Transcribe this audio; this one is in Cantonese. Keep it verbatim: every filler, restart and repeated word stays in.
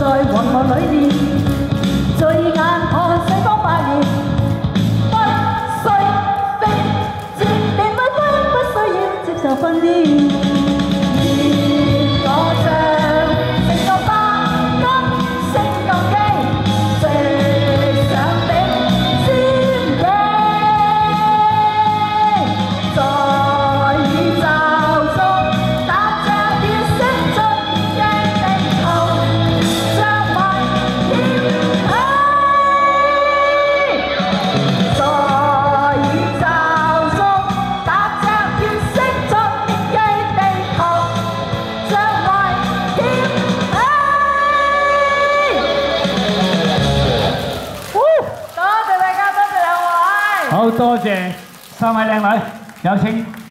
雲霧裏面，醉眼看四方百年，不需非接定不分，不需要接受訓練。我像成個白金升降機，直上頂尖機，在宇宙中踏着要升進嘅地球，着埋天氣，在宇宙中踏着要升進嘅地球，着埋天氣。多謝大家，多謝兩位。 好多謝三位靚女，有請。